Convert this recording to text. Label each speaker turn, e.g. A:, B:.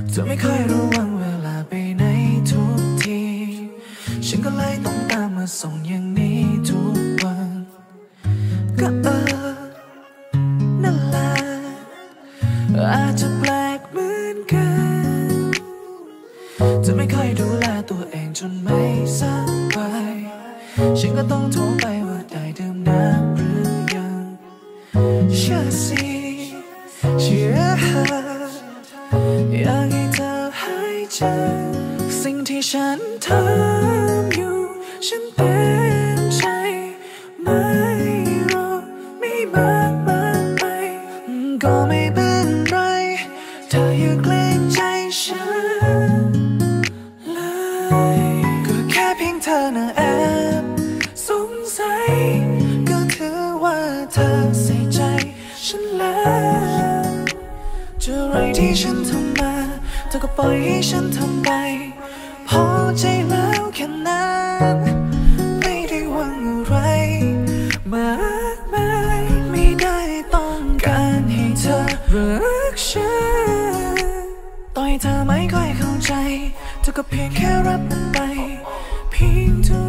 A: เธอไม่ค่อยระวังเวลาไปไหนทุกทีฉันก็เลยต้องตามมาส่งอย่างนี้ทุกวันก็นั่นแหละอาจจะแปลกเหมือนกันจะไม่ค่อยดูแลตัวเองจนไม่สบายฉันก็ต้องโทรไปว่าได้ดื่มน้ำหรือยังเชื่อสิเชื่ออยากให้เธอหายใจสิ่งที่ฉันทำอยู่ฉันเต็มใจไม่รอไม่มากไปก็ไม่เป็นไรเธออย่าเกรงใจฉันเลยก็แค่เพียงเธอน่ะแอบสงสัยก็ถือว่าเธอใส่ใจฉันแล้วจะอะไรที่ฉันทำมาเธอก็ปล่อยให้ฉันทำไปพอใจแล้วแค่นั้นไม่ได้หวังอะไรมากมายไม่ได้ต้องการให้เธอรักฉันต่อให้เธอไม่ค่อยเข้าใจเธอก็เพียงแค่รับมันไปเพียงเท่า